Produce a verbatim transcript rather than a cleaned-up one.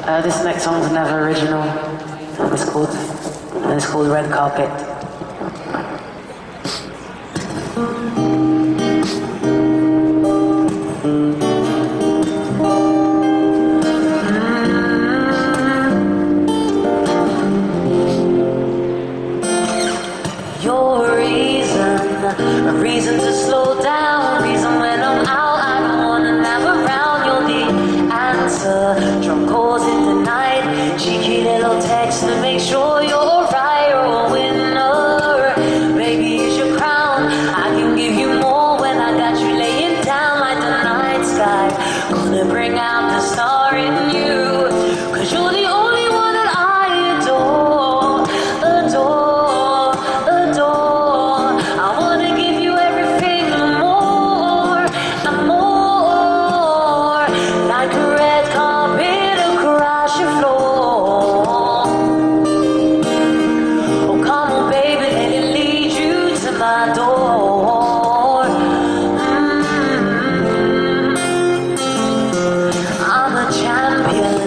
Uh, this next song's another original. It's called, it's called Red Carpet. You're a reason, a reason to slow down, reason when I'm out I don't wanna nap around. You're the answer, drunk calls in the night, cheeky little text to make sure you're alright. You're a winner, baby it's your crown. I can give you more when I got you laying down like the night sky. Gonna bring out the star in you, cause you're the only one that I adore, adore. My door. Mm-hmm. I'm a champion.